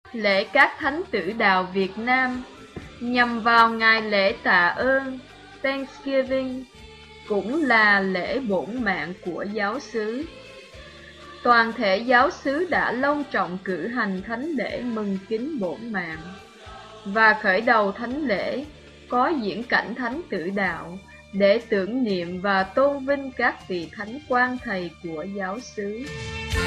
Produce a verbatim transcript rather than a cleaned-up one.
Lễ các thánh tử đạo Việt Nam nhằm vào ngày lễ tạ ơn Thanksgiving, cũng là lễ bổn mạng của giáo xứ. Toàn thể giáo xứ đã long trọng cử hành thánh lễ mừng kính bổn mạng, và khởi đầu thánh lễ có diễn cảnh thánh tử đạo để tưởng niệm và tôn vinh các vị thánh quan thầy của giáo xứ.